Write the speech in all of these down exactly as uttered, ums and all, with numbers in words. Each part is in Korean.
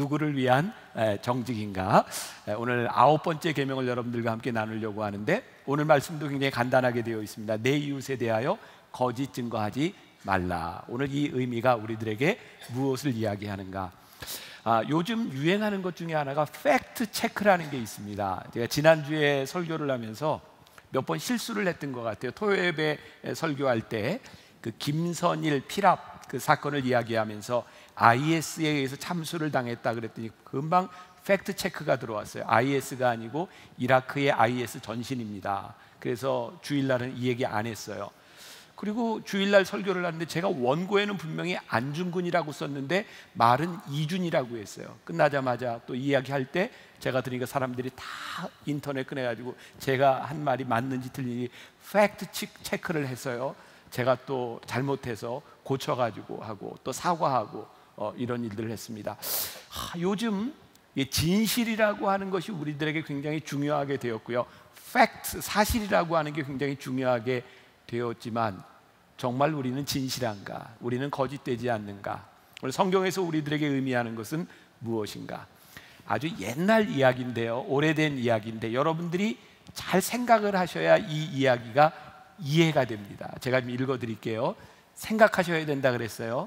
누구를 위한 정직인가? 오늘 아홉 번째 계명을 여러분들과 함께 나누려고 하는데, 오늘 말씀도 굉장히 간단하게 되어 있습니다. 내 이웃에 대하여 거짓 증거하지 말라. 오늘 이 의미가 우리들에게 무엇을 이야기하는가? 아, 요즘 유행하는 것 중에 하나가 팩트 체크라는 게 있습니다. 제가 지난주에 설교를 하면서 몇 번 실수를 했던 것 같아요. 토요예배 설교할 때 그 김선일 피랍 그 사건을 이야기하면서 아이에스에 의해서 참수를 당했다 그랬더니 금방 팩트 체크가 들어왔어요. 아이에스가 아니고 이라크의 아이에스 전신입니다. 그래서 주일날은 이 얘기 안 했어요. 그리고 주일날 설교를 하는데 제가 원고에는 분명히 안중근이라고 썼는데 말은 이준이라고 했어요. 끝나자마자 또 이야기할 때 제가 들으니까 사람들이 다 인터넷 꺼내가지고 제가 한 말이 맞는지 틀린지 팩트 체크를 했어요. 제가 또 잘못해서 고쳐가지고 하고 또 사과하고 어, 이런 일들을 했습니다. 하, 요즘 진실이라고 하는 것이 우리들에게 굉장히 중요하게 되었고요, 팩트, 사실이라고 하는 게 굉장히 중요하게 되었지만 정말 우리는 진실한가? 우리는 거짓되지 않는가? 오늘 성경에서 우리들에게 의미하는 것은 무엇인가? 아주 옛날 이야기인데요, 오래된 이야기인데 여러분들이 잘 생각을 하셔야 이 이야기가 이해가 됩니다. 제가 좀 읽어드릴게요. 생각하셔야 된다 그랬어요.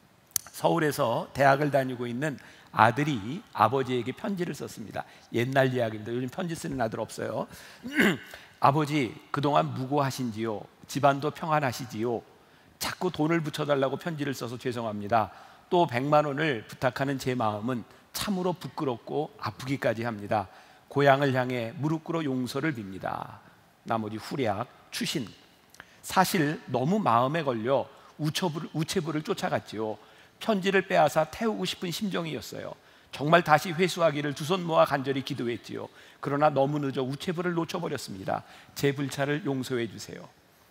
서울에서 대학을 다니고 있는 아들이 아버지에게 편지를 썼습니다. 옛날 이야기입니다. 요즘 편지 쓰는 아들 없어요. 아버지, 그동안 무고하신지요? 집안도 평안하시지요? 자꾸 돈을 붙여달라고 편지를 써서 죄송합니다. 또 백만 원을 부탁하는 제 마음은 참으로 부끄럽고 아프기까지 합니다. 고향을 향해 무릎 꿇어 용서를 빕니다. 나머지 후략, 추신. 사실 너무 마음에 걸려 우체부를, 우체부를 쫓아갔지요. 편지를 빼앗아 태우고 싶은 심정이었어요. 정말 다시 회수하기를 두 손 모아 간절히 기도했지요. 그러나 너무 늦어 우체부를 놓쳐버렸습니다. 제 불찰을 용서해 주세요.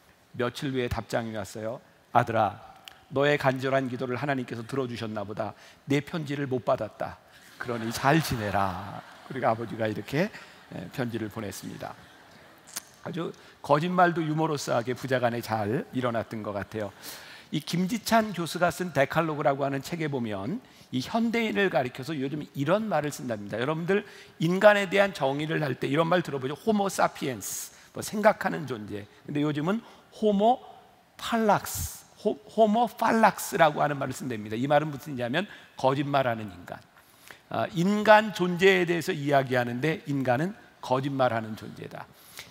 며칠 후에 답장이 왔어요. 아들아, 너의 간절한 기도를 하나님께서 들어주셨나 보다. 내 편지를 못 받았다. 그러니 잘 지내라. 그리고 아버지가 이렇게 편지를 보냈습니다. 아주 거짓말도 유머러스하게 부자간에 잘 일어났던 것 같아요. 이 김지찬 교수가 쓴 데칼로그라고 하는 책에 보면 이 현대인을 가리켜서 요즘 이런 말을 쓴답니다. 여러분들 인간에 대한 정의를 할 때 이런 말 들어보죠. 호모 사피엔스, 뭐 생각하는 존재. 근데 요즘은 호모 팔락스, 호, 호모 팔락스라고 하는 말을 쓴답니다. 이 말은 무슨 얘기냐면 거짓말하는 인간. 아, 인간 존재에 대해서 이야기하는데 인간은 거짓말하는 존재다.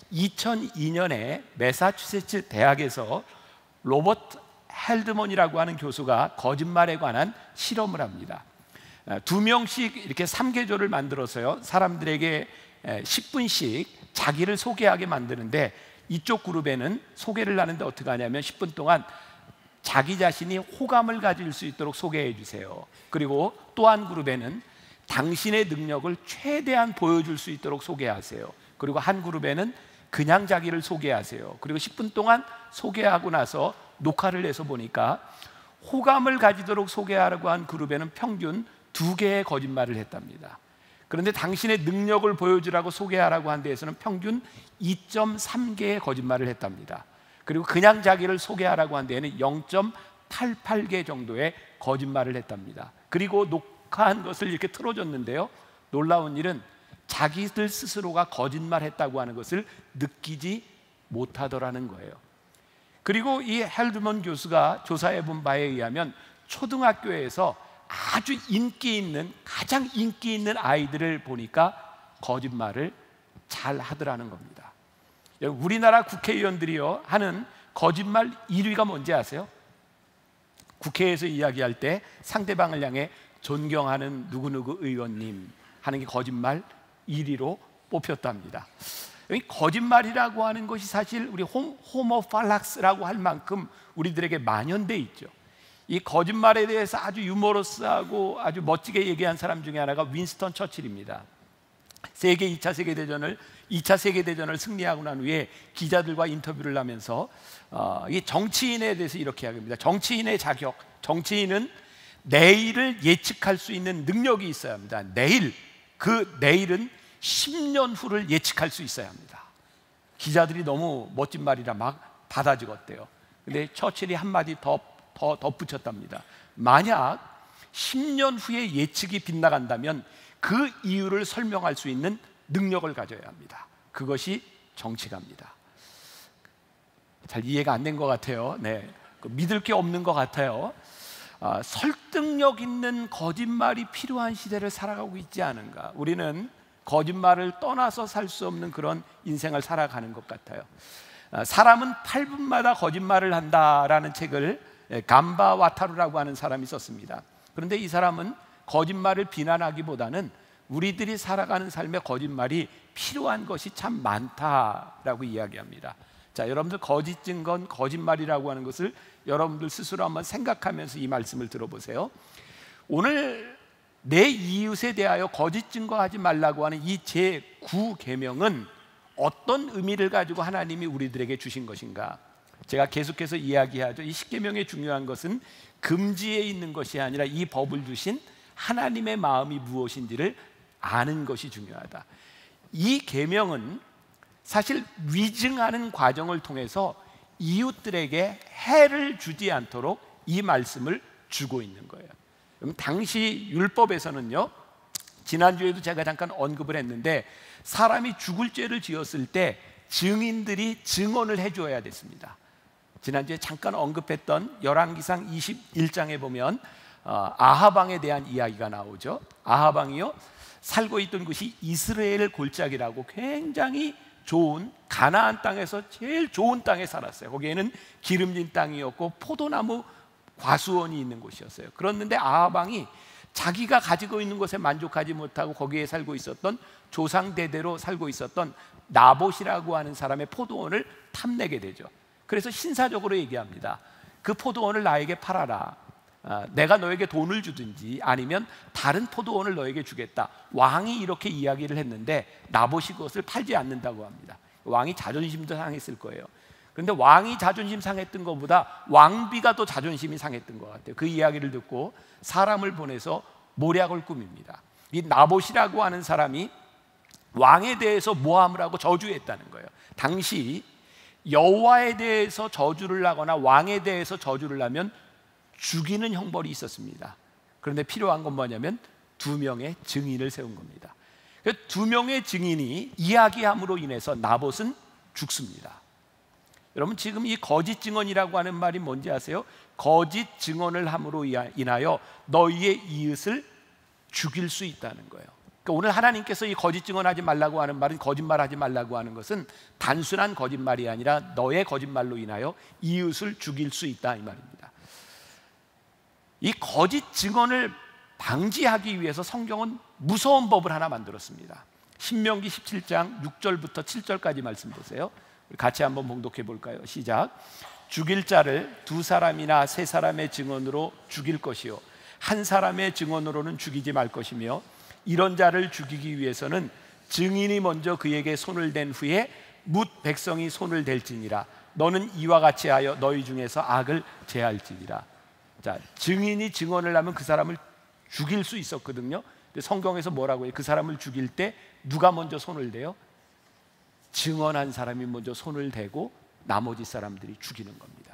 이천이 년에 매사추세츠 대학에서 로버트 헬드먼이라고 하는 교수가 거짓말에 관한 실험을 합니다. 두 명씩 이렇게 삼계조를 만들어서요, 사람들에게 십 분씩 자기를 소개하게 만드는데, 이쪽 그룹에는 소개를 하는데 어떻게 하냐면 십 분 동안 자기 자신이 호감을 가질 수 있도록 소개해 주세요. 그리고 또 한 그룹에는 당신의 능력을 최대한 보여줄 수 있도록 소개하세요. 그리고 한 그룹에는 그냥 자기를 소개하세요. 그리고 십 분 동안 소개하고 나서 녹화를 해서 보니까 호감을 가지도록 소개하라고 한 그룹에는 평균 두 개의 거짓말을 했답니다. 그런데 당신의 능력을 보여주라고 소개하라고 한 데에서는 평균 이 점 삼 개의 거짓말을 했답니다. 그리고 그냥 자기를 소개하라고 한 데에는 영 점 팔팔 개 정도의 거짓말을 했답니다. 그리고 녹화한 것을 이렇게 틀어줬는데요, 놀라운 일은 자기들 스스로가 거짓말했다고 하는 것을 느끼지 못하더라는 거예요. 그리고 이 헬드먼 교수가 조사해 본 바에 의하면 초등학교에서 아주 인기 있는, 가장 인기 있는 아이들을 보니까 거짓말을 잘 하더라는 겁니다. 우리나라 국회의원들이요 하는 거짓말 일 위가 뭔지 아세요? 국회에서 이야기할 때 상대방을 향해 존경하는 누구누구 의원님 하는 게 거짓말 일 위로 뽑혔답니다. 거짓말이라고 하는 것이 사실 우리 호모 팔락스라고 할 만큼 우리들에게 만연돼 있죠. 이 거짓말에 대해서 아주 유머러스하고 아주 멋지게 얘기한 사람 중에 하나가 윈스턴 처칠입니다. 세계 이 차 세계대전을 이 차 세계대전을 승리하고 난 후에 기자들과 인터뷰를 하면서 어, 이 정치인에 대해서 이렇게 이야기합니다. 정치인의 자격, 정치인은 내일을 예측할 수 있는 능력이 있어야 합니다. 내일, 그 내일은 십 년 후를 예측할 수 있어야 합니다. 기자들이 너무 멋진 말이라 막 받아 적었대요. 근데 처칠이 한마디 더, 더 덧붙였답니다. 만약 십 년 후에 예측이 빗나간다면 그 이유를 설명할 수 있는 능력을 가져야 합니다. 그것이 정치가입니다. 잘 이해가 안 된 것 같아요. 네, 믿을 게 없는 것 같아요. 아, 설득력 있는 거짓말이 필요한 시대를 살아가고 있지 않은가. 우리는 거짓말을 떠나서 살 수 없는 그런 인생을 살아가는 것 같아요. 아, 사람은 팔 분마다 거짓말을 한다라는 책을 감바 와타루라고 하는 사람이 썼습니다. 그런데 이 사람은 거짓말을 비난하기보다는 우리들이 살아가는 삶에 거짓말이 필요한 것이 참 많다라고 이야기합니다. 자, 여러분들 거짓 증거는 거짓말이라고 하는 것을 여러분들 스스로 한번 생각하면서 이 말씀을 들어보세요. 오늘 내 이웃에 대하여 거짓 증거하지 말라고 하는 이 제구 계명은 어떤 의미를 가지고 하나님이 우리들에게 주신 것인가? 제가 계속해서 이야기하죠. 이 십계명의 중요한 것은 금지에 있는 것이 아니라 이 법을 주신 하나님의 마음이 무엇인지를 아는 것이 중요하다. 이 계명은 사실 위증하는 과정을 통해서 이웃들에게 해를 주지 않도록 이 말씀을 주고 있는 거예요. 그럼 당시 율법에서는요, 지난주에도 제가 잠깐 언급을 했는데 사람이 죽을 죄를 지었을 때 증인들이 증언을 해줘야 됐습니다. 지난주에 잠깐 언급했던 열왕기상 이십일 장에 보면 어, 아하방에 대한 이야기가 나오죠. 아하방이요, 살고 있던 곳이 이스라엘 골짜기라고 굉장히 좋은 가나안 땅에서 제일 좋은 땅에 살았어요. 거기에는 기름진 땅이었고 포도나무 과수원이 있는 곳이었어요. 그런데 아하방이 자기가 가지고 있는 것에 만족하지 못하고 거기에 살고 있었던 조상 대대로 살고 있었던 나봇이라고 하는 사람의 포도원을 탐내게 되죠. 그래서 신사적으로 얘기합니다. 그 포도원을 나에게 팔아라. 아, 내가 너에게 돈을 주든지 아니면 다른 포도원을 너에게 주겠다. 왕이 이렇게 이야기를 했는데 나봇이 그것을 팔지 않는다고 합니다. 왕이 자존심도 상했을 거예요. 그런데 왕이 자존심 상했던 것보다 왕비가 더 자존심이 상했던 것 같아요. 그 이야기를 듣고 사람을 보내서 모략을 꾸밉니다. 이 나봇이라고 하는 사람이 왕에 대해서 모함을 하고 저주했다는 거예요. 당시 여호와에 대해서 저주를 하거나 왕에 대해서 저주를 하면 죽이는 형벌이 있었습니다. 그런데 필요한 건 뭐냐면 두 명의 증인을 세운 겁니다. 두 명의 증인이 이야기함으로 인해서 나봇은 죽습니다. 여러분, 지금 이 거짓 증언이라고 하는 말이 뭔지 아세요? 거짓 증언을 함으로 인하여 너희의 이웃을 죽일 수 있다는 거예요. 그러니까 오늘 하나님께서 이 거짓 증언하지 말라고 하는 말은, 거짓말하지 말라고 하는 것은 단순한 거짓말이 아니라 너의 거짓말로 인하여 이웃을 죽일 수 있다, 이 말입니다. 이 거짓 증언을 방지하기 위해서 성경은 무서운 법을 하나 만들었습니다. 신명기 십칠 장 육 절부터 칠 절까지 말씀 보세요. 같이 한번 봉독해 볼까요? 시작. 죽일 자를 두 사람이나 세 사람의 증언으로 죽일 것이요 한 사람의 증언으로는 죽이지 말 것이며, 이런 자를 죽이기 위해서는 증인이 먼저 그에게 손을 댄 후에 뭇 백성이 손을 댈지니라. 너는 이와 같이 하여 너희 중에서 악을 제할지니라. 자, 증인이 증언을 하면 그 사람을 죽일 수 있었거든요. 근데 성경에서 뭐라고 해요? 그 사람을 죽일 때 누가 먼저 손을 대요? 증언한 사람이 먼저 손을 대고 나머지 사람들이 죽이는 겁니다.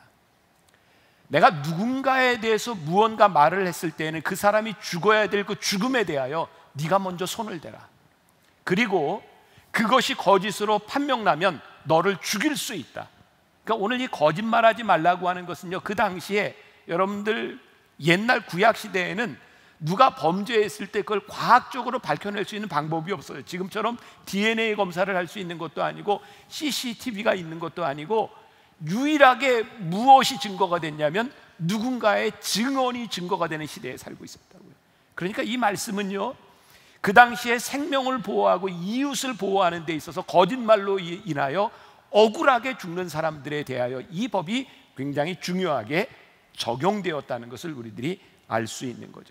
내가 누군가에 대해서 무언가 말을 했을 때에는 그 사람이 죽어야 될 그 죽음에 대하여 네가 먼저 손을 대라. 그리고 그것이 거짓으로 판명나면 너를 죽일 수 있다. 그러니까 오늘 이 거짓말하지 말라고 하는 것은요, 그 당시에 여러분들 옛날 구약 시대에는 누가 범죄했을 때 그걸 과학적으로 밝혀낼 수 있는 방법이 없어요. 지금처럼 디엔에이 검사를 할 수 있는 것도 아니고 씨씨티비가 있는 것도 아니고, 유일하게 무엇이 증거가 됐냐면 누군가의 증언이 증거가 되는 시대에 살고 있었다고요. 그러니까 이 말씀은요, 그 당시에 생명을 보호하고 이웃을 보호하는 데 있어서 거짓말로 인하여 억울하게 죽는 사람들에 대하여 이 법이 굉장히 중요하게 적용되었다는 것을 우리들이 알 수 있는 거죠.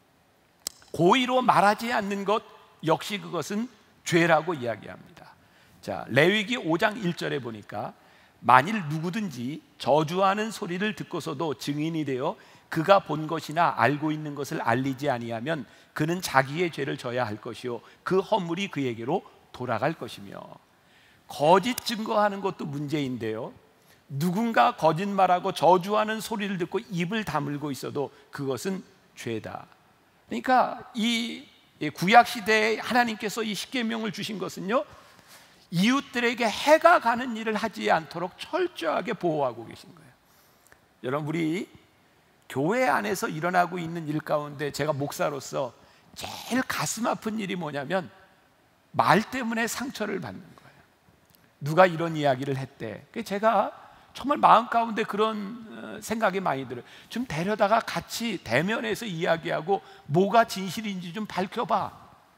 고의로 말하지 않는 것 역시 그것은 죄라고 이야기합니다. 자, 레위기 오 장 일 절에 보니까 만일 누구든지 저주하는 소리를 듣고서도 증인이 되어 그가 본 것이나 알고 있는 것을 알리지 아니하면 그는 자기의 죄를 져야 할 것이요 그 허물이 그에게로 돌아갈 것이며. 거짓 증거하는 것도 문제인데요, 누군가 거짓말하고 저주하는 소리를 듣고 입을 다물고 있어도 그것은 죄다. 그러니까 이 구약 시대에 하나님께서 이 십계명을 주신 것은요, 이웃들에게 해가 가는 일을 하지 않도록 철저하게 보호하고 계신 거예요. 여러분, 우리 교회 안에서 일어나고 있는 일 가운데 제가 목사로서 제일 가슴 아픈 일이 뭐냐면 말 때문에 상처를 받는 거예요. 누가 이런 이야기를 했대. 제가 정말 마음 가운데 그런 생각이 많이 들어요. 좀 데려다가 같이 대면해서 이야기하고 뭐가 진실인지 좀 밝혀봐.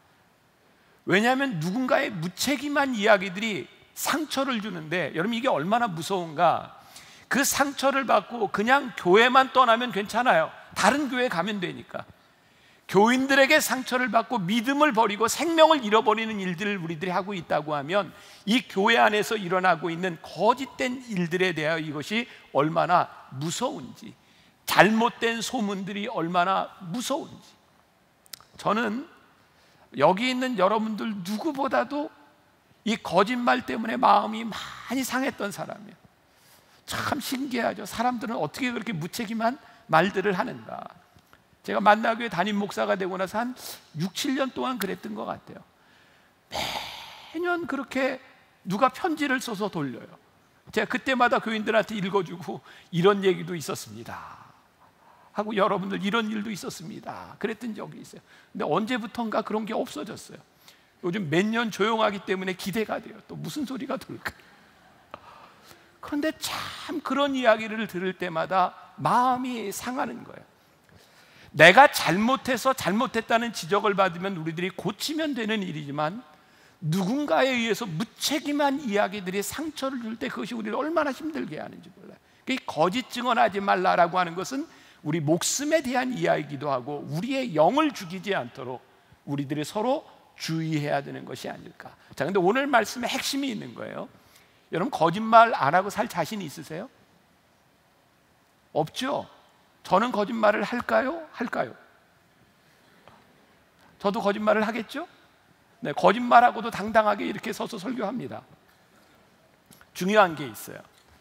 왜냐하면 누군가의 무책임한 이야기들이 상처를 주는데, 여러분 이게 얼마나 무서운가. 그 상처를 받고 그냥 교회만 떠나면 괜찮아요. 다른 교회 가면 되니까. 교인들에게 상처를 받고 믿음을 버리고 생명을 잃어버리는 일들을 우리들이 하고 있다고 하면 이 교회 안에서 일어나고 있는 거짓된 일들에 대하여 이것이 얼마나 무서운지, 잘못된 소문들이 얼마나 무서운지. 저는 여기 있는 여러분들 누구보다도 이 거짓말 때문에 마음이 많이 상했던 사람이에요. 참 신기하죠. 사람들은 어떻게 그렇게 무책임한 말들을 하는가. 제가 만나교회 담임 목사가 되고 나서 한 육, 칠 년 동안 그랬던 것 같아요. 매년 그렇게 누가 편지를 써서 돌려요. 제가 그때마다 교인들한테 읽어주고 이런 얘기도 있었습니다 하고, 여러분들 이런 일도 있었습니다 그랬던 적이 있어요. 근데 언제부턴가 그런 게 없어졌어요. 요즘 몇 년 조용하기 때문에 기대가 돼요. 또 무슨 소리가 돌까. 그런데 참 그런 이야기를 들을 때마다 마음이 상하는 거예요. 내가 잘못해서 잘못했다는 지적을 받으면 우리들이 고치면 되는 일이지만, 누군가에 의해서 무책임한 이야기들이 상처를 줄 때 그것이 우리를 얼마나 힘들게 하는지 몰라요. 거짓 증언하지 말라라고 하는 것은 우리 목숨에 대한 이야기이기도 하고 우리의 영을 죽이지 않도록 우리들이 서로 주의해야 되는 것이 아닐까. 자, 근데 오늘 말씀에 핵심이 있는 거예요. 여러분, 거짓말 안 하고 살 자신 있으세요? 없죠? 저는 거짓말을 할까요? 할까요? 저도 거짓말을 하겠죠? 네, 거짓말하고도 당당하게 이렇게 서서 설교합니다. 중요한 게 있어요.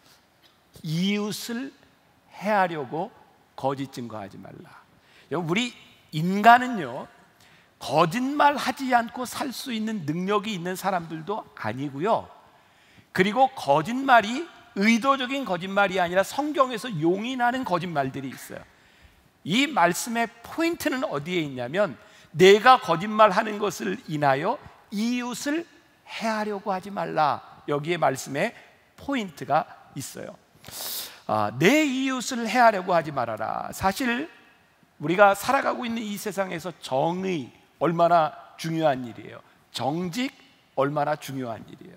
이웃을 해하려고 거짓 증거하지 말라. 여러분, 우리 인간은요, 거짓말하지 않고 살 수 있는 능력이 있는 사람들도 아니고요, 그리고 거짓말이 의도적인 거짓말이 아니라 성경에서 용인하는 거짓말들이 있어요. 이 말씀의 포인트는 어디에 있냐면, 내가 거짓말하는 것을 인하여 이웃을 해하려고 하지 말라. 여기에 말씀에 포인트가 있어요. 아, 내 이웃을 해하려고 하지 말아라. 사실 우리가 살아가고 있는 이 세상에서 정의 얼마나 중요한 일이에요. 정직 얼마나 중요한 일이에요.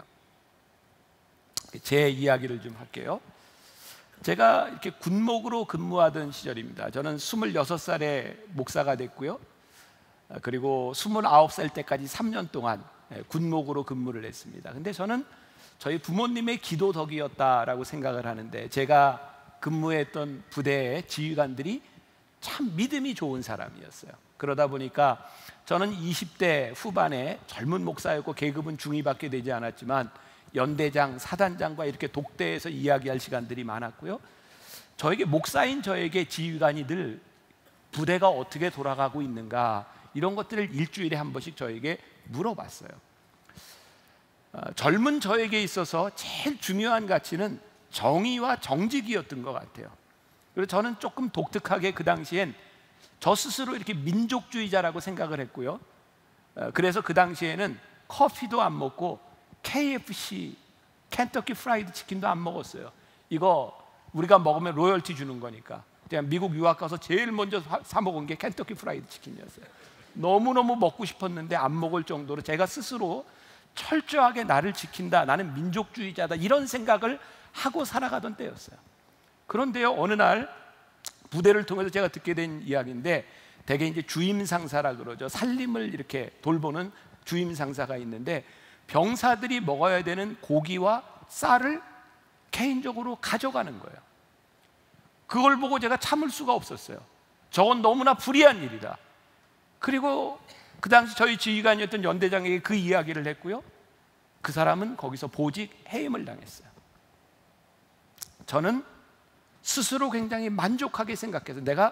제 이야기를 좀 할게요. 제가 이렇게 군목으로 근무하던 시절입니다. 저는 스물여섯 살에 목사가 됐고요, 그리고 스물아홉 살 때까지 삼 년 동안 군목으로 근무를 했습니다. 근데 저는 저희 부모님의 기도 덕이었다라고 생각을 하는데, 제가 근무했던 부대의 지휘관들이 참 믿음이 좋은 사람이었어요. 그러다 보니까 저는 이십 대 후반에 젊은 목사였고 계급은 중위밖에 되지 않았지만 연대장, 사단장과 이렇게 독대해서 이야기할 시간들이 많았고요, 저에게 목사인 저에게 지휘관이 늘 부대가 어떻게 돌아가고 있는가 이런 것들을 일주일에 한 번씩 저에게 물어봤어요. 어, 젊은 저에게 있어서 제일 중요한 가치는 정의와 정직이었던 것 같아요. 그리고 저는 조금 독특하게 그 당시엔 저 스스로 이렇게 민족주의자라고 생각을 했고요, 어, 그래서 그 당시에는 커피도 안 먹고 케이에프씨, 켄터키 프라이드 치킨도 안 먹었어요. 이거 우리가 먹으면 로열티 주는 거니까. 제가 미국 유학 가서 제일 먼저 사 먹은 게 켄터키 프라이드 치킨이었어요. 너무너무 먹고 싶었는데 안 먹을 정도로 제가 스스로 철저하게 나를 지킨다, 나는 민족주의자다, 이런 생각을 하고 살아가던 때였어요. 그런데요, 어느 날 부대를 통해서 제가 듣게 된 이야기인데, 대개 이제 주임 상사라 그러죠. 살림을 이렇게 돌보는 주임 상사가 있는데, 병사들이 먹어야 되는 고기와 쌀을 개인적으로 가져가는 거예요. 그걸 보고 제가 참을 수가 없었어요. 저건 너무나 불의한 일이다. 그리고 그 당시 저희 지휘관이었던 연대장에게 그 이야기를 했고요, 그 사람은 거기서 보직 해임을 당했어요. 저는 스스로 굉장히 만족하게 생각해서, 내가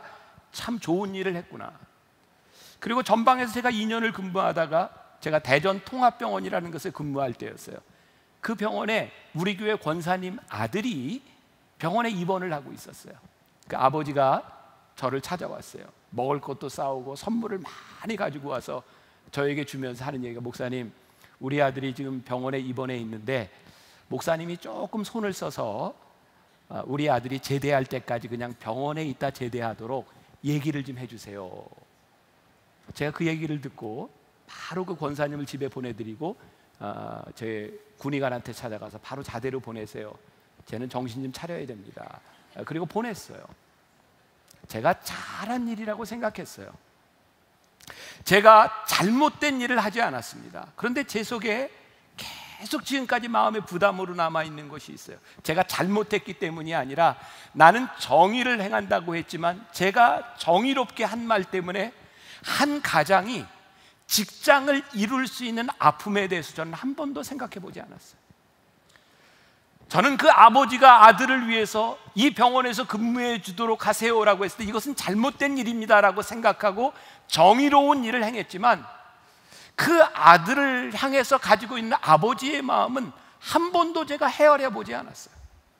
참 좋은 일을 했구나. 그리고 전방에서 제가 이 년을 근무하다가 제가 대전 통합병원이라는 것에 근무할 때였어요. 그 병원에 우리 교회 권사님 아들이 병원에 입원을 하고 있었어요. 그 아버지가 저를 찾아왔어요. 먹을 것도 싸오고 선물을 많이 가지고 와서 저에게 주면서 하는 얘기가, 목사님, 우리 아들이 지금 병원에 입원해 있는데 목사님이 조금 손을 써서 우리 아들이 제대할 때까지 그냥 병원에 있다 제대하도록 얘기를 좀 해주세요. 제가 그 얘기를 듣고 바로 그 권사님을 집에 보내드리고 어, 제 군의관한테 찾아가서 바로 자대로 보내세요. 쟤는 정신 좀 차려야 됩니다. 그리고 보냈어요. 제가 잘한 일이라고 생각했어요. 제가 잘못된 일을 하지 않았습니다. 그런데 제 속에 계속 지금까지 마음의 부담으로 남아있는 것이 있어요. 제가 잘못했기 때문이 아니라 나는 정의를 행한다고 했지만 제가 정의롭게 한 말 때문에 한 가장이 직장을 이룰 수 있는 아픔에 대해서 저는 한 번도 생각해 보지 않았어요. 저는 그 아버지가 아들을 위해서 이 병원에서 근무해 주도록 하세요라고 했을 때 이것은 잘못된 일입니다라고 생각하고 정의로운 일을 행했지만 그 아들을 향해서 가지고 있는 아버지의 마음은 한 번도 제가 헤아려 보지 않았어요.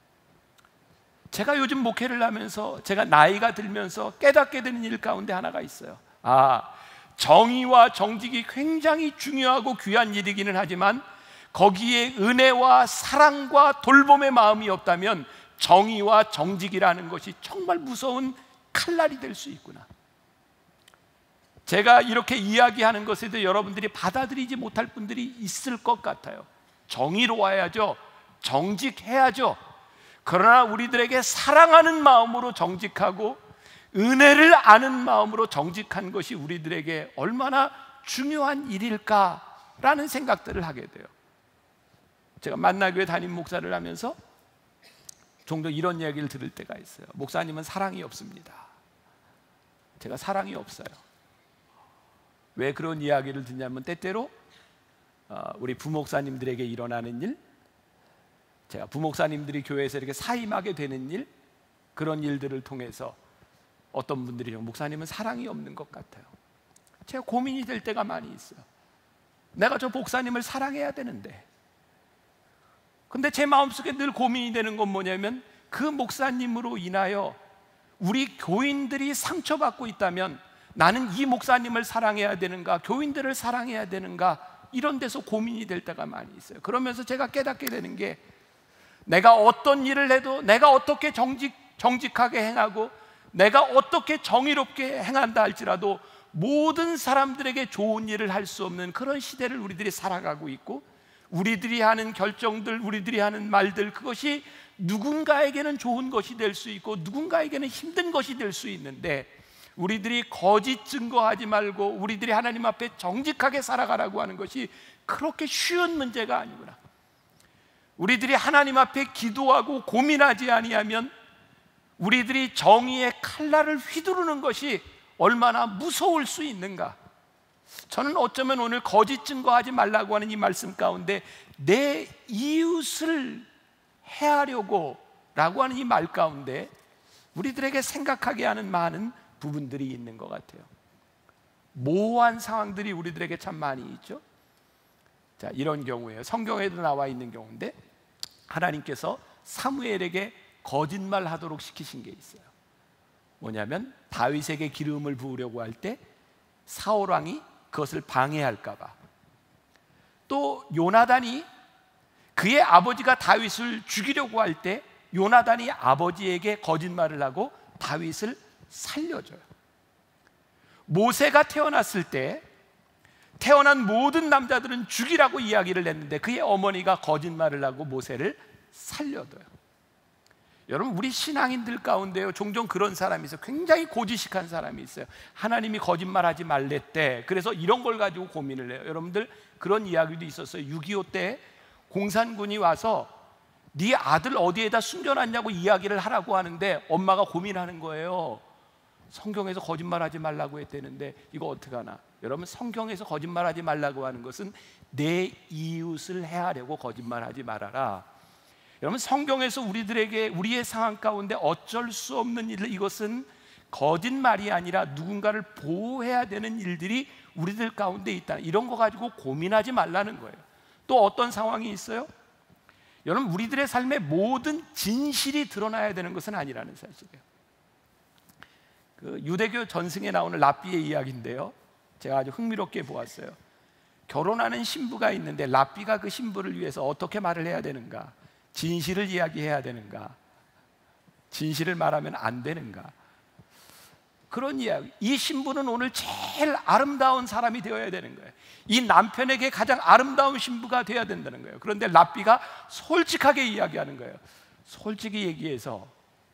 제가 요즘 목회를 하면서 제가 나이가 들면서 깨닫게 되는 일 가운데 하나가 있어요. 아, 정의와 정직이 굉장히 중요하고 귀한 일이기는 하지만 거기에 은혜와 사랑과 돌봄의 마음이 없다면 정의와 정직이라는 것이 정말 무서운 칼날이 될 수 있구나. 제가 이렇게 이야기하는 것에 대해 여러분들이 받아들이지 못할 분들이 있을 것 같아요. 정의로워야죠. 정직해야죠. 그러나 우리들에게 사랑하는 마음으로 정직하고 은혜를 아는 마음으로 정직한 것이 우리들에게 얼마나 중요한 일일까라는 생각들을 하게 돼요. 제가 만나교회 담임 목사를 하면서 종종 이런 이야기를 들을 때가 있어요. 목사님은 사랑이 없습니다. 제가 사랑이 없어요. 왜 그런 이야기를 듣냐면 때때로 우리 부목사님들에게 일어나는 일, 제가 부목사님들이 교회에서 이렇게 사임하게 되는 일, 그런 일들을 통해서 어떤 분들이 목사님은 사랑이 없는 것 같아요. 제가 고민이 될 때가 많이 있어요. 내가 저 목사님을 사랑해야 되는데, 근데 제 마음속에 늘 고민이 되는 건 뭐냐면 그 목사님으로 인하여 우리 교인들이 상처받고 있다면 나는 이 목사님을 사랑해야 되는가, 교인들을 사랑해야 되는가, 이런 데서 고민이 될 때가 많이 있어요. 그러면서 제가 깨닫게 되는 게, 내가 어떤 일을 해도 내가 어떻게 정직, 정직하게 행하고 내가 어떻게 정의롭게 행한다 할지라도 모든 사람들에게 좋은 일을 할 수 없는 그런 시대를 우리들이 살아가고 있고, 우리들이 하는 결정들, 우리들이 하는 말들, 그것이 누군가에게는 좋은 것이 될 수 있고 누군가에게는 힘든 것이 될 수 있는데, 우리들이 거짓 증거하지 말고 우리들이 하나님 앞에 정직하게 살아가라고 하는 것이 그렇게 쉬운 문제가 아니구나. 우리들이 하나님 앞에 기도하고 고민하지 아니하면 우리들이 정의의 칼날을 휘두르는 것이 얼마나 무서울 수 있는가. 저는 어쩌면 오늘 거짓 증거하지 말라고 하는 이 말씀 가운데 내 이웃을 해하려고 라고 하는 이 말 가운데 우리들에게 생각하게 하는 많은 부분들이 있는 것 같아요. 모호한 상황들이 우리들에게 참 많이 있죠. 자, 이런 경우에요. 성경에도 나와 있는 경우인데 하나님께서 사무엘에게 거짓말하도록 시키신 게 있어요. 뭐냐면 다윗에게 기름을 부으려고 할 때 사울 왕이 그것을 방해할까 봐, 또 요나단이 그의 아버지가 다윗을 죽이려고 할 때 요나단이 아버지에게 거짓말을 하고 다윗을 살려줘요. 모세가 태어났을 때 태어난 모든 남자들은 죽이라고 이야기를 했는데 그의 어머니가 거짓말을 하고 모세를 살려둬요. 여러분, 우리 신앙인들 가운데요 종종 그런 사람이 있어요. 굉장히 고지식한 사람이 있어요. 하나님이 거짓말하지 말랬대. 그래서 이런 걸 가지고 고민을 해요. 여러분들, 그런 이야기도 있었어요. 육이오 때 공산군이 와서 네 아들 어디에다 숨겨놨냐고 이야기를 하라고 하는데 엄마가 고민하는 거예요. 성경에서 거짓말하지 말라고 했다는데 이거 어떡하나. 여러분, 성경에서 거짓말하지 말라고 하는 것은 내 이웃을 해하려고 거짓말하지 말아라. 여러분, 성경에서 우리들에게 우리의 상황 가운데 어쩔 수 없는 일, 이것은 거짓말이 아니라 누군가를 보호해야 되는 일들이 우리들 가운데 있다. 이런 거 가지고 고민하지 말라는 거예요. 또 어떤 상황이 있어요? 여러분, 우리들의 삶의 모든 진실이 드러나야 되는 것은 아니라는 사실이에요. 그 유대교 전승에 나오는 랍비의 이야기인데요, 제가 아주 흥미롭게 보았어요. 결혼하는 신부가 있는데 랍비가 그 신부를 위해서 어떻게 말을 해야 되는가? 진실을 이야기해야 되는가? 진실을 말하면 안 되는가? 그런 이야기. 이 신부는 오늘 제일 아름다운 사람이 되어야 되는 거예요. 이 남편에게 가장 아름다운 신부가 되어야 된다는 거예요. 그런데 랍비가 솔직하게 이야기하는 거예요. 솔직히 얘기해서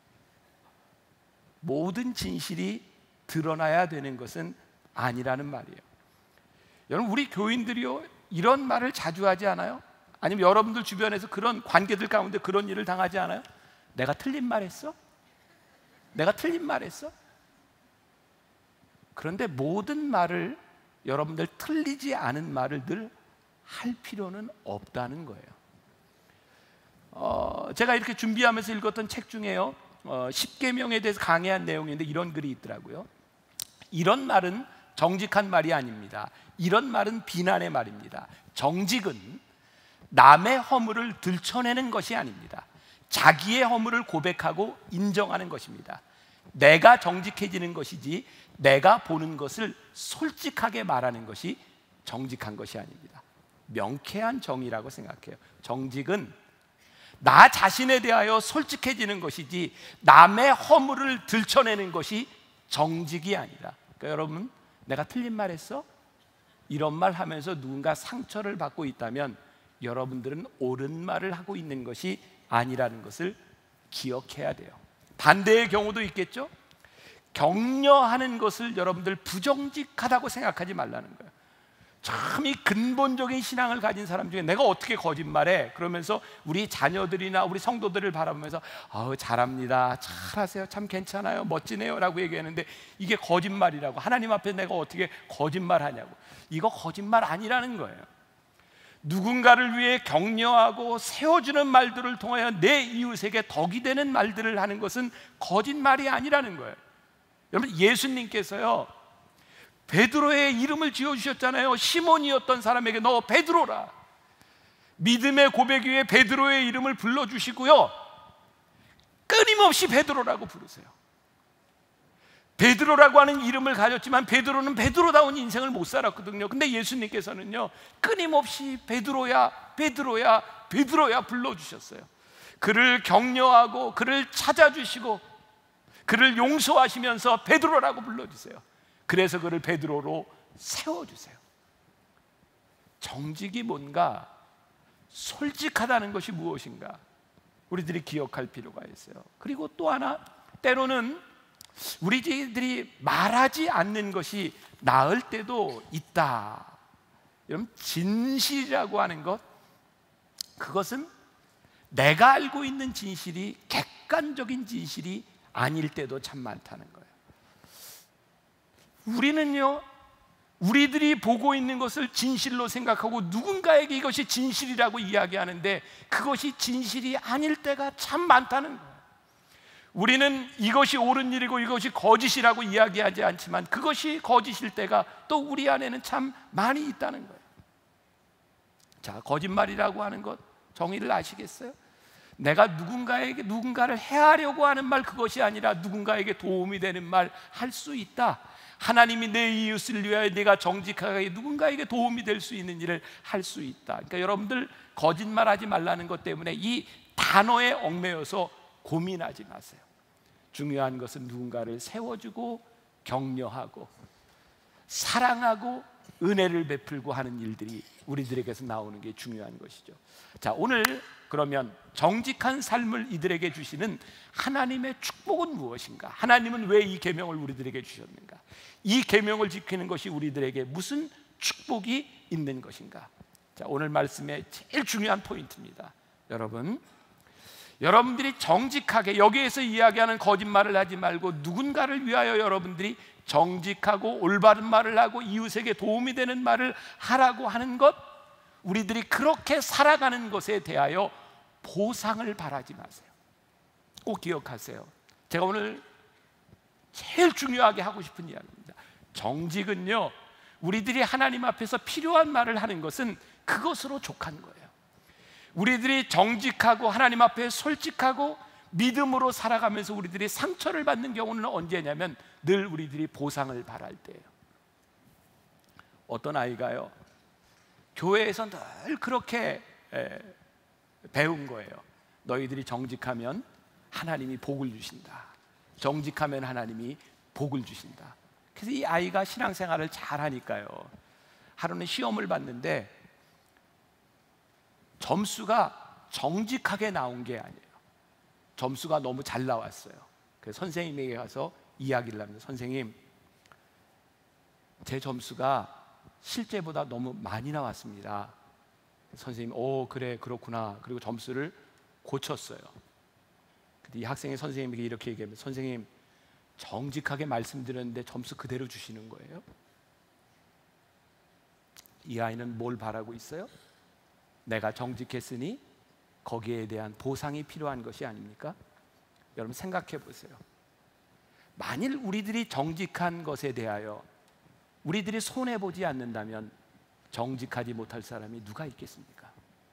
모든 진실이 드러나야 되는 것은 아니라는 말이에요. 여러분, 우리 교인들이요, 이런 말을 자주 하지 않아요? 아니면 여러분들 주변에서 그런 관계들 가운데 그런 일을 당하지 않아요? 내가 틀린 말 했어? 내가 틀린 말 했어? 그런데 모든 말을, 여러분들 틀리지 않은 말을 늘 할 필요는 없다는 거예요. 어, 제가 이렇게 준비하면서 읽었던 책 중에요, 어, 십계명에 대해서 강의한 내용인데 이런 글이 있더라고요. 이런 말은 정직한 말이 아닙니다. 이런 말은 비난의 말입니다. 정직은 남의 허물을 들춰내는 것이 아닙니다. 자기의 허물을 고백하고 인정하는 것입니다. 내가 정직해지는 것이지 내가 보는 것을 솔직하게 말하는 것이 정직한 것이 아닙니다. 명쾌한 정의라고 생각해요. 정직은 나 자신에 대하여 솔직해지는 것이지 남의 허물을 들춰내는 것이 정직이 아니라. 그러니까 여러분, 내가 틀린 말 했어? 이런 말 하면서 누군가 상처를 받고 있다면 여러분들은 옳은 말을 하고 있는 것이 아니라는 것을 기억해야 돼요. 반대의 경우도 있겠죠? 격려하는 것을 여러분들 부정직하다고 생각하지 말라는 거예요. 참 이 근본적인 신앙을 가진 사람 중에 내가 어떻게 거짓말해? 그러면서 우리 자녀들이나 우리 성도들을 바라보면서 아우, 잘합니다, 잘하세요, 참 괜찮아요, 멋지네요 라고 얘기하는데 이게 거짓말이라고, 하나님 앞에 내가 어떻게 거짓말하냐고. 이거 거짓말 아니라는 거예요. 누군가를 위해 격려하고 세워주는 말들을 통하여 내 이웃에게 덕이 되는 말들을 하는 것은 거짓말이 아니라는 거예요. 여러분, 예수님께서요, 베드로의 이름을 지어주셨잖아요. 시몬이었던 사람에게 너 베드로라. 믿음의 고백 위에 베드로의 이름을 불러주시고요, 끊임없이 베드로라고 부르세요. 베드로라고 하는 이름을 가졌지만 베드로는 베드로다운 인생을 못 살았거든요. 근데 예수님께서는요, 끊임없이 베드로야, 베드로야, 베드로야 불러주셨어요. 그를 격려하고 그를 찾아주시고 그를 용서하시면서 베드로라고 불러주세요. 그래서 그를 베드로로 세워주세요. 정직이 뭔가, 솔직하다는 것이 무엇인가 우리들이 기억할 필요가 있어요. 그리고 또 하나, 때로는 우리들이 말하지 않는 것이 나을 때도 있다. 여러분, 진실이라고 하는 것, 그것은 내가 알고 있는 진실이 객관적인 진실이 아닐 때도 참 많다는 거예요. 우리는요, 우리들이 보고 있는 것을 진실로 생각하고 누군가에게 이것이 진실이라고 이야기하는데 그것이 진실이 아닐 때가 참 많다는 거예요. 우리는 이것이 옳은 일이고 이것이 거짓이라고 이야기하지 않지만 그것이 거짓일 때가 또 우리 안에는 참 많이 있다는 거예요. 자, 거짓말이라고 하는 것 정의를 아시겠어요? 내가 누군가에게 누군가를 해하려고 하는 말, 그것이 아니라 누군가에게 도움이 되는 말 할 수 있다. 하나님이 내 이웃을 위하여 내가 정직하게 누군가에게 도움이 될 수 있는 일을 할 수 있다. 그러니까 여러분들 거짓말하지 말라는 것 때문에 이 단어에 얽매여서 고민하지 마세요. 중요한 것은 누군가를 세워주고 격려하고 사랑하고 은혜를 베풀고 하는 일들이 우리들에게서 나오는 게 중요한 것이죠. 자, 오늘 그러면 정직한 삶을 이들에게 주시는 하나님의 축복은 무엇인가? 하나님은 왜 이 계명을 우리들에게 주셨는가? 이 계명을 지키는 것이 우리들에게 무슨 축복이 있는 것인가? 자, 오늘 말씀의 제일 중요한 포인트입니다. 여러분, 여러분들이 정직하게, 여기에서 이야기하는 거짓말을 하지 말고 누군가를 위하여 여러분들이 정직하고 올바른 말을 하고 이웃에게 도움이 되는 말을 하라고 하는 것, 우리들이 그렇게 살아가는 것에 대하여 보상을 바라지 마세요. 꼭 기억하세요. 제가 오늘 제일 중요하게 하고 싶은 이야기입니다. 정직은요, 우리들이 하나님 앞에서 필요한 말을 하는 것은 그것으로 족한 거예요. 우리들이 정직하고 하나님 앞에 솔직하고 믿음으로 살아가면서 우리들이 상처를 받는 경우는 언제냐면 늘 우리들이 보상을 바랄 때예요. 어떤 아이가요, 교회에서 늘 그렇게 에, 배운 거예요. 너희들이 정직하면 하나님이 복을 주신다. 정직하면 하나님이 복을 주신다. 그래서 이 아이가 신앙생활을 잘 하니까요, 하루는 시험을 봤는데 점수가 정직하게 나온 게 아니에요. 점수가 너무 잘 나왔어요. 그래서 선생님에게 가서 이야기를 합니다. 선생님, 제 점수가 실제보다 너무 많이 나왔습니다. 선생님, 오 그래 그렇구나. 그리고 점수를 고쳤어요. 이 학생이 선생님에게 이렇게 얘기합니다. 선생님, 정직하게 말씀드렸는데 점수 그대로 주시는 거예요? 이 아이는 뭘 바라고 있어요? 내가 정직했으니 거기에 대한 보상이 필요한 것이 아닙니까? 여러분 생각해 보세요. 만일 우리들이 정직한 것에 대하여 우리들이 손해보지 않는다면 정직하지 못할 사람이 누가 있겠습니까?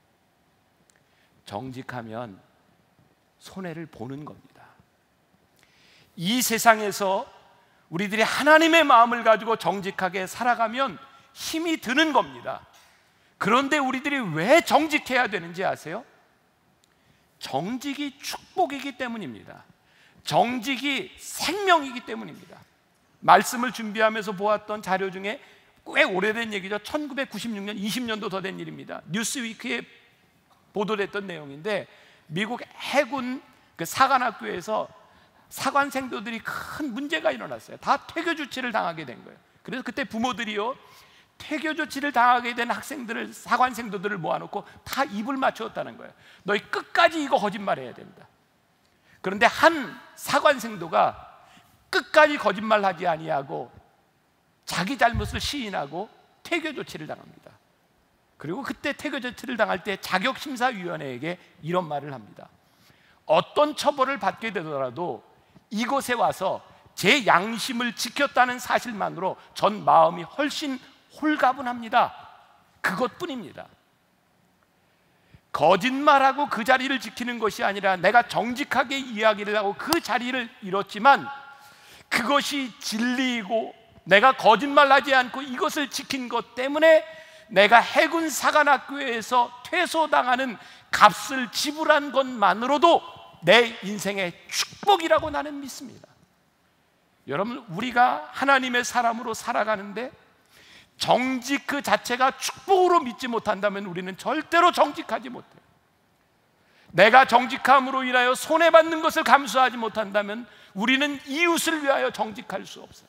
정직하면 손해를 보는 겁니다. 이 세상에서 우리들이 하나님의 마음을 가지고 정직하게 살아가면 힘이 드는 겁니다. 그런데 우리들이 왜 정직해야 되는지 아세요? 정직이 축복이기 때문입니다. 정직이 생명이기 때문입니다. 말씀을 준비하면서 보았던 자료 중에 꽤 오래된 얘기죠. 천구백구십육 년, 이십 년도 더 된 일입니다. 뉴스위크에 보도됐던 내용인데, 미국 해군 그 사관학교에서 사관생도들이 큰 문제가 일어났어요. 다 퇴교 조치를 당하게 된 거예요. 그래서 그때 부모들이요, 퇴교 조치를 당하게 된 학생들을, 사관생도들을 모아놓고 다 입을 맞추었다는 거예요. 너희 끝까지 이거 거짓말해야 된다. 그런데 한 사관생도가 끝까지 거짓말하지 아니하고 자기 잘못을 시인하고 퇴교 조치를 당합니다. 그리고 그때 퇴교 조치를 당할 때 자격심사위원회에게 이런 말을 합니다. 어떤 처벌을 받게 되더라도 이곳에 와서 제 양심을 지켰다는 사실만으로 전 마음이 훨씬 홀가분합니다. 그것뿐입니다. 거짓말하고 그 자리를 지키는 것이 아니라 내가 정직하게 이야기를 하고 그 자리를 잃었지만 그것이 진리이고 내가 거짓말하지 않고 이것을 지킨 것 때문에 내가 해군 사관학교에서 퇴소당하는 값을 지불한 것만으로도 내 인생의 축복이라고 나는 믿습니다. 여러분, 우리가 하나님의 사람으로 살아가는데 정직 그 자체가 축복으로 믿지 못한다면 우리는 절대로 정직하지 못해요. 내가 정직함으로 인하여 손해받는 것을 감수하지 못한다면 우리는 이웃을 위하여 정직할 수 없어요.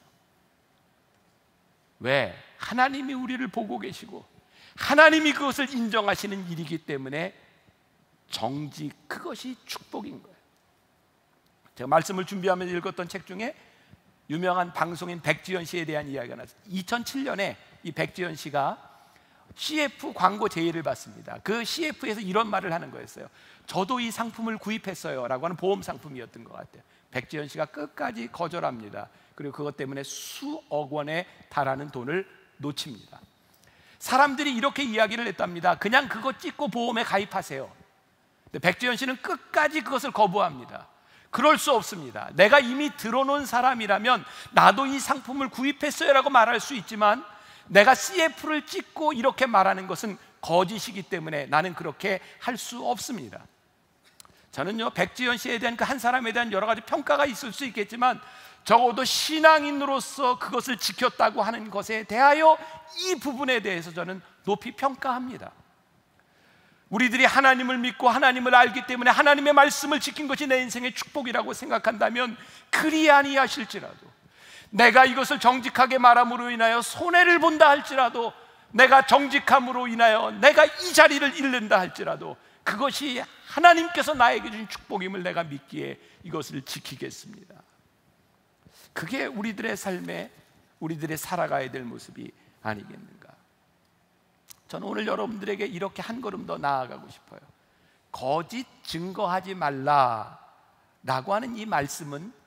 왜? 하나님이 우리를 보고 계시고 하나님이 그것을 인정하시는 일이기 때문에 정직, 그것이 축복인 거예요. 제가 말씀을 준비하면서 읽었던 책 중에 유명한 방송인 백지연 씨에 대한 이야기가 나왔어요. 이천칠 년에 이 백지연 씨가 씨에프 광고 제의를 받습니다. 그 씨에프에서 이런 말을 하는 거였어요. 저도 이 상품을 구입했어요 라고 하는 보험 상품이었던 것 같아요. 백지연 씨가 끝까지 거절합니다. 그리고 그것 때문에 수억 원에 달하는 돈을 놓칩니다. 사람들이 이렇게 이야기를 했답니다. 그냥 그거 찍고 보험에 가입하세요. 근데 백지연 씨는 끝까지 그것을 거부합니다. 그럴 수 없습니다. 내가 이미 들어놓은 사람이라면 나도 이 상품을 구입했어요 라고 말할 수 있지만 내가 씨에프를 찍고 이렇게 말하는 것은 거짓이기 때문에 나는 그렇게 할 수 없습니다. 저는요, 백지연 씨에 대한 그 한 사람에 대한 여러 가지 평가가 있을 수 있겠지만 적어도 신앙인으로서 그것을 지켰다고 하는 것에 대하여 이 부분에 대해서 저는 높이 평가합니다. 우리들이 하나님을 믿고 하나님을 알기 때문에 하나님의 말씀을 지킨 것이 내 인생의 축복이라고 생각한다면 그리 아니하실지라도, 내가 이것을 정직하게 말함으로 인하여 손해를 본다 할지라도, 내가 정직함으로 인하여 내가 이 자리를 잃는다 할지라도 그것이 하나님께서 나에게 준 축복임을 내가 믿기에 이것을 지키겠습니다. 그게 우리들의 삶에 우리들의 살아가야 될 모습이 아니겠는가. 저는 오늘 여러분들에게 이렇게 한 걸음 더 나아가고 싶어요. 거짓 증거하지 말라 라고 하는 이 말씀은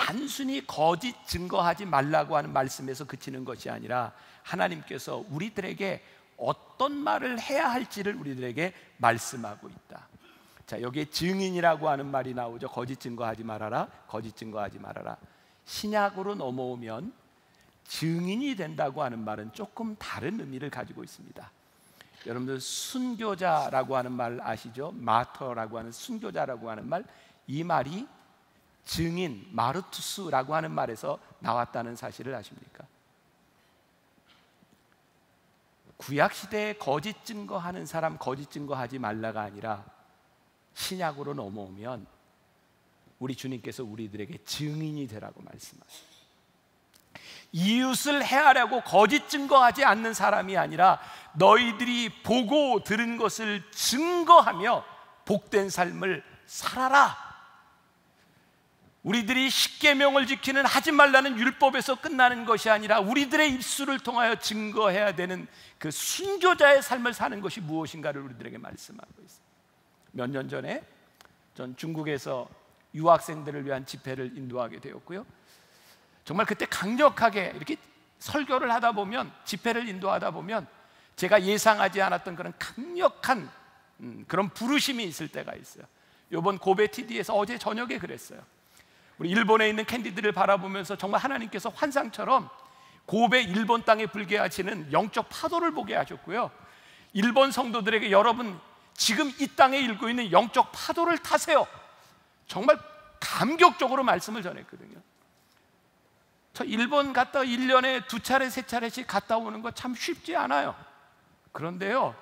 단순히 거짓 증거하지 말라고 하는 말씀에서 그치는 것이 아니라 하나님께서 우리들에게 어떤 말을 해야 할지를 우리들에게 말씀하고 있다. 자, 여기에 증인이라고 하는 말이 나오죠. 거짓 증거하지 말아라, 거짓 증거하지 말아라. 신약으로 넘어오면 증인이 된다고 하는 말은 조금 다른 의미를 가지고 있습니다. 여러분들 순교자라고 하는 말 아시죠? 마터라고 하는 순교자라고 하는 말, 이 말이 증인, 마르투스라고 하는 말에서 나왔다는 사실을 아십니까? 구약시대에 거짓 증거하는 사람 거짓 증거하지 말라가 아니라 신약으로 넘어오면 우리 주님께서 우리들에게 증인이 되라고 말씀하세요. 이웃을 해하려고 거짓 증거하지 않는 사람이 아니라 너희들이 보고 들은 것을 증거하며 복된 삶을 살아라. 우리들이 십계명을 지키는 하지 말라는 율법에서 끝나는 것이 아니라 우리들의 입술을 통하여 증거해야 되는 그 순교자의 삶을 사는 것이 무엇인가를 우리들에게 말씀하고 있습니다. 몇 년 전에 전 중국에서 유학생들을 위한 집회를 인도하게 되었고요. 정말 그때 강력하게 이렇게 설교를 하다 보면, 집회를 인도하다 보면 제가 예상하지 않았던 그런 강력한 음, 그런 부르심이 있을 때가 있어요. 이번 고베 티디에서 어제 저녁에 그랬어요. 우리 일본에 있는 캔디들을 바라보면서 정말 하나님께서 환상처럼 고베 일본 땅에 불게 하시는 영적 파도를 보게 하셨고요. 일본 성도들에게 여러분 지금 이 땅에 일고 있는 영적 파도를 타세요. 정말 감격적으로 말씀을 전했거든요. 저 일본 갔다 일 년에 두 차례 세 차례씩 갔다 오는 거 참 쉽지 않아요. 그런데요,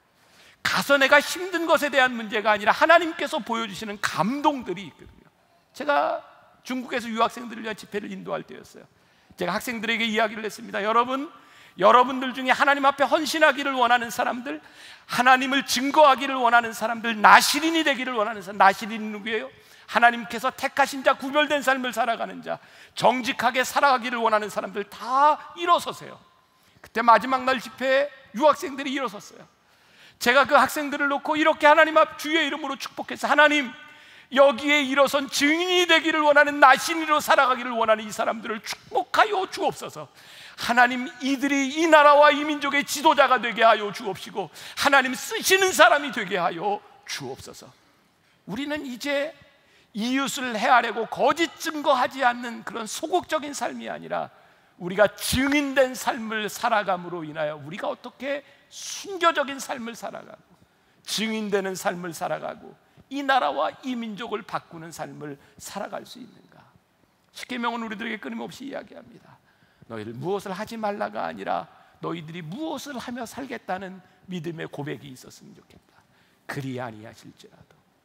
가서 내가 힘든 것에 대한 문제가 아니라 하나님께서 보여주시는 감동들이 있거든요. 제가 중국에서 유학생들을 위한 집회를 인도할 때였어요. 제가 학생들에게 이야기를 했습니다. 여러분, 여러분들 중에 하나님 앞에 헌신하기를 원하는 사람들, 하나님을 증거하기를 원하는 사람들, 나시린이 되기를 원하는 사람. 나시린이 누구예요? 하나님께서 택하신 자, 구별된 삶을 살아가는 자, 정직하게 살아가기를 원하는 사람들 다 일어서세요. 그때 마지막 날 집회에 유학생들이 일어섰어요. 제가 그 학생들을 놓고 이렇게 하나님 앞 주의 이름으로 축복해서, 하나님, 여기에 일어선 증인이 되기를 원하는, 나신이로 살아가기를 원하는 이 사람들을 축복하여 주옵소서. 하나님, 이들이 이 나라와 이 민족의 지도자가 되게 하여 주옵시고 하나님 쓰시는 사람이 되게 하여 주옵소서. 우리는 이제 이웃을 해하려고 거짓 증거하지 않는 그런 소극적인 삶이 아니라 우리가 증인된 삶을 살아감으로 인하여 우리가 어떻게 순교적인 삶을 살아가고 증인되는 삶을 살아가고 이 나라와 이 민족을 바꾸는 삶을 살아갈 수 있는가? 십계명은 우리들에게 끊임없이 이야기합니다. 너희들 무엇을 하지 말라가 아니라 너희들이 무엇을 하며 살겠다는 믿음의 고백이 있었으면 좋겠다. 그리 아니하실지라도,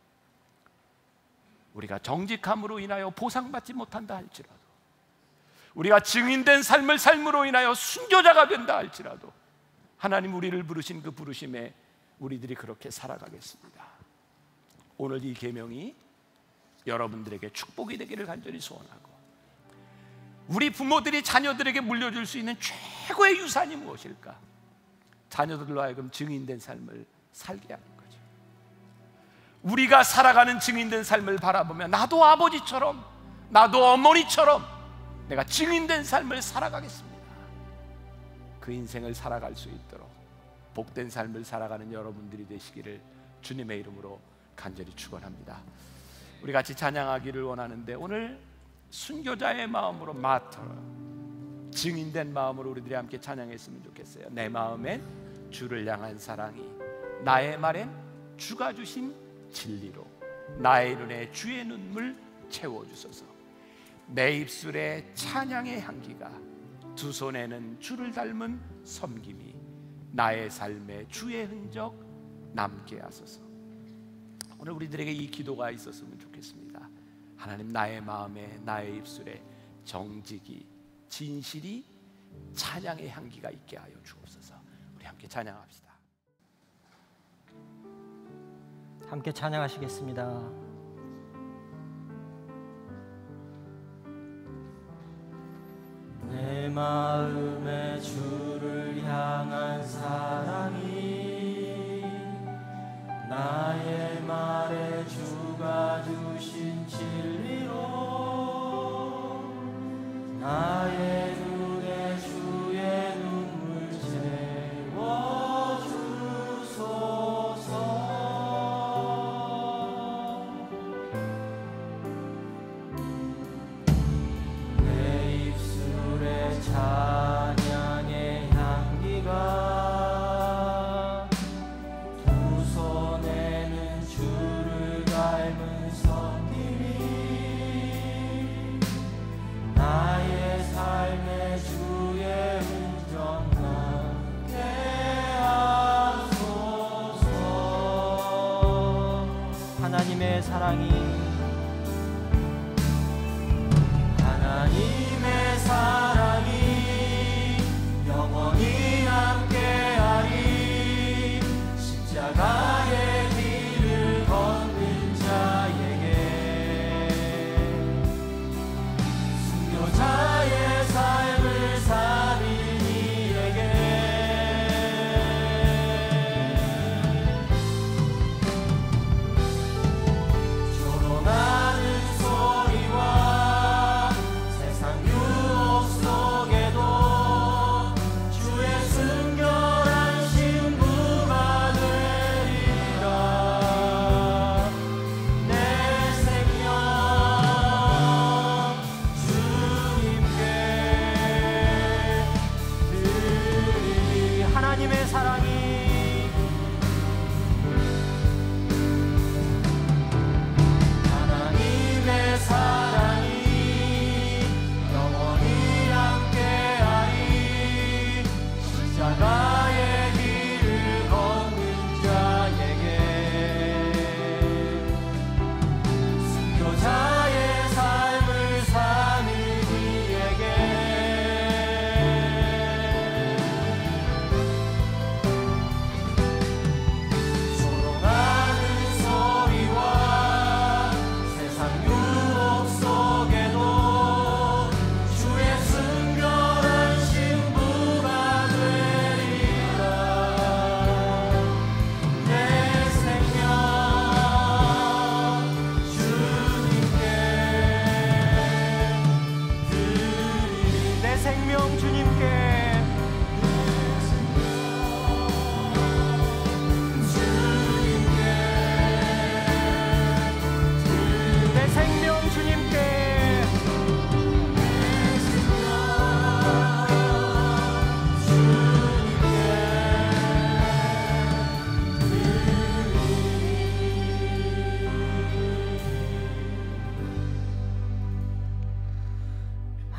우리가 정직함으로 인하여 보상받지 못한다 할지라도, 우리가 증인된 삶을 삶으로 인하여 순교자가 된다 할지라도 하나님 우리를 부르신 그 부르심에 우리들이 그렇게 살아가겠습니다. 오늘 이 계명이 여러분들에게 축복이 되기를 간절히 소원하고, 우리 부모들이 자녀들에게 물려줄 수 있는 최고의 유산이 무엇일까? 자녀들로 하여금 증인된 삶을 살게 하는 거죠. 우리가 살아가는 증인된 삶을 바라보며 나도 아버지처럼, 나도 어머니처럼 내가 증인된 삶을 살아가겠습니다. 그 인생을 살아갈 수 있도록 복된 삶을 살아가는 여러분들이 되시기를 주님의 이름으로 간절히 축원합니다. 우리 같이 찬양하기를 원하는데, 오늘 순교자의 마음으로, 마터, 증인된 마음으로 우리들이 함께 찬양했으면 좋겠어요. 내 마음엔 주를 향한 사랑이, 나의 말엔 주가 주신 진리로, 나의 눈에 주의 눈물 채워주소서. 내 입술에 찬양의 향기가, 두 손에는 주를 닮은 섬김이, 나의 삶에 주의 흔적 남게 하소서. 오늘 우리들에게 이 기도가 있었으면 좋겠습니다. 하나님, 나의 마음에, 나의 입술에 정직이, 진실이, 찬양의 향기가 있게 하여 주옵소서. 우리 함께 찬양합시다. 함께 찬양하시겠습니다. 내 마음에 주를 향한 사랑이, 나의 말에 주가 주신 진리로,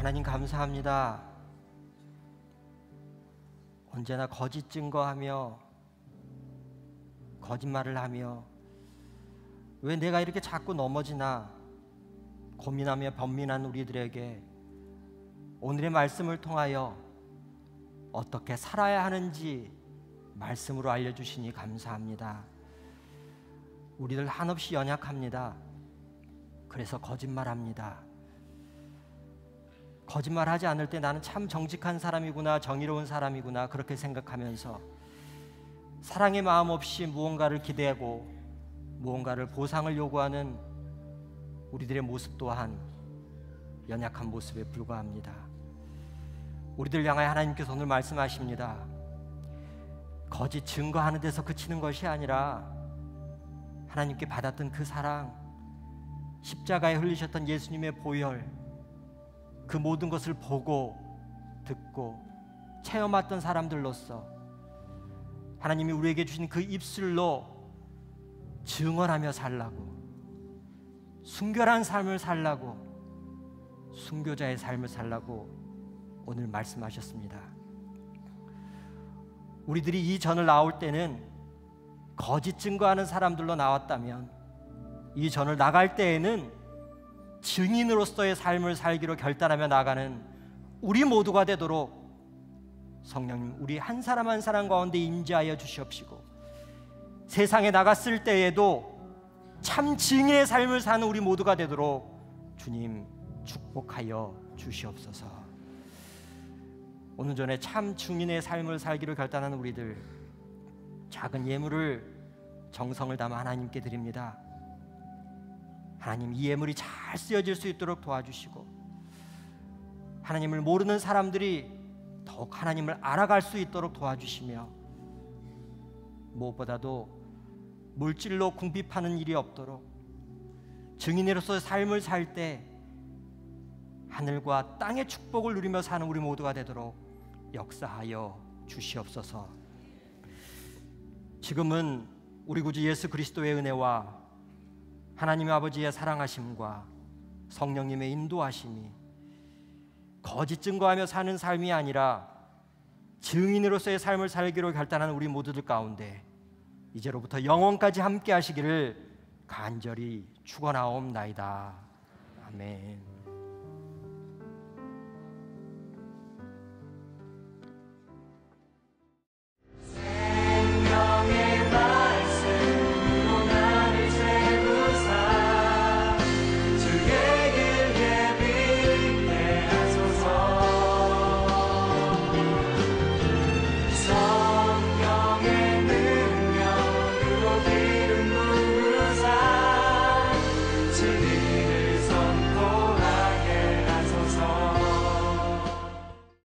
하나님 감사합니다. 언제나 거짓 증거하며 거짓말을 하며 왜 내가 이렇게 자꾸 넘어지나 고민하며 번민한 우리들에게 오늘의 말씀을 통하여 어떻게 살아야 하는지 말씀으로 알려주시니 감사합니다. 우리들 한없이 연약합니다. 그래서 거짓말합니다. 거짓말하지 않을 때 나는 참 정직한 사람이구나, 정의로운 사람이구나 그렇게 생각하면서 사랑의 마음 없이 무언가를 기대하고 무언가를 보상을 요구하는 우리들의 모습 또한 연약한 모습에 불과합니다. 우리들 향하여 하나님께서 오늘 말씀하십니다. 거짓 증거하는 데서 그치는 것이 아니라 하나님께 받았던 그 사랑, 십자가에 흘리셨던 예수님의 보혈, 그 모든 것을 보고 듣고 체험했던 사람들로서 하나님이 우리에게 주신 그 입술로 증언하며 살라고, 순결한 삶을 살라고, 순교자의 삶을 살라고 오늘 말씀하셨습니다. 우리들이 이 전을 나올 때는 거짓 증거하는 사람들로 나왔다면 이 전을 나갈 때에는 증인으로서의 삶을 살기로 결단하며 나가는 우리 모두가 되도록 성령님 우리 한 사람 한 사람 가운데 임재하여 주시옵시고, 세상에 나갔을 때에도 참 증인의 삶을 사는 우리 모두가 되도록 주님 축복하여 주시옵소서. 오늘 전에 참 증인의 삶을 살기로 결단하는 우리들, 작은 예물을 정성을 담아 하나님께 드립니다. 하나님, 이 예물이 잘 쓰여질 수 있도록 도와주시고, 하나님을 모르는 사람들이 더욱 하나님을 알아갈 수 있도록 도와주시며, 무엇보다도 물질로 궁핍하는 일이 없도록 증인으로서 삶을 살 때 하늘과 땅의 축복을 누리며 사는 우리 모두가 되도록 역사하여 주시옵소서. 지금은 우리 구주 예수 그리스도의 은혜와 하나님 아버지의 사랑하심과 성령님의 인도하심이 거짓 증거하며 사는 삶이 아니라 증인으로서의 삶을 살기로 결단하는 우리 모두들 가운데 이제로부터 영원까지 함께 하시기를 간절히 축원하옵나이다. 아멘.